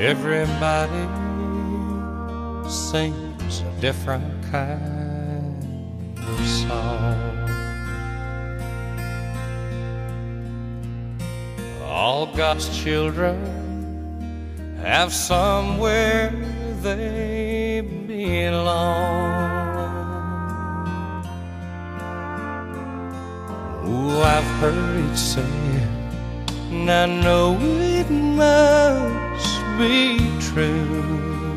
Everybody sings a different kind of song. All God's children have somewhere they belong. Oh, I've heard it said, and I know it must be true.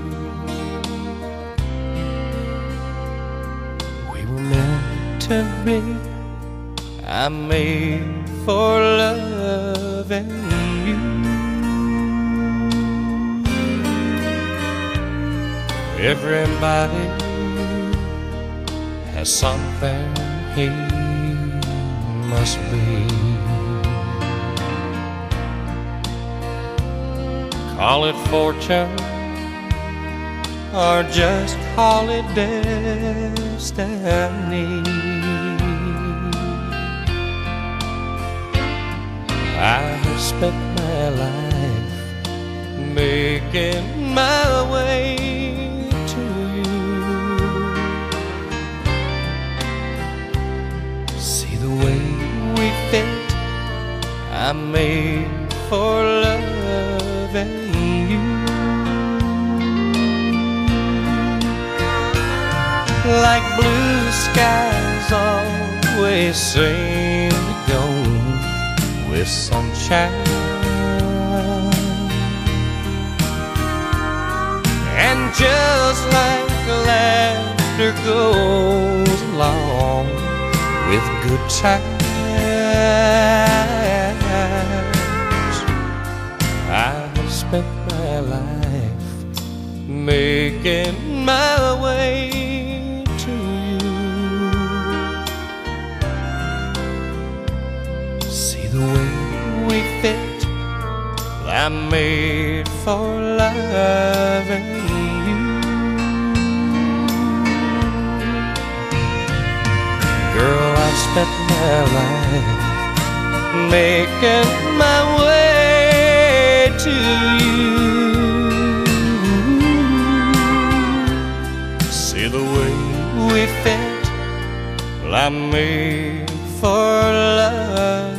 We were meant to be. I'm made for loving you. Everybody has something he must be. Call it fortune or just call it destiny. I have spent my life making my way to you. See the way we fit, I'm made for loving you. Like blue skies always seem to go with sunshine, and just like laughter goes along with good times, I have spent my life making my way to you. See the way we fit, I'm made for loving you. Girl, I've spent my life making my way to you. See the way we fit, I'm made for love.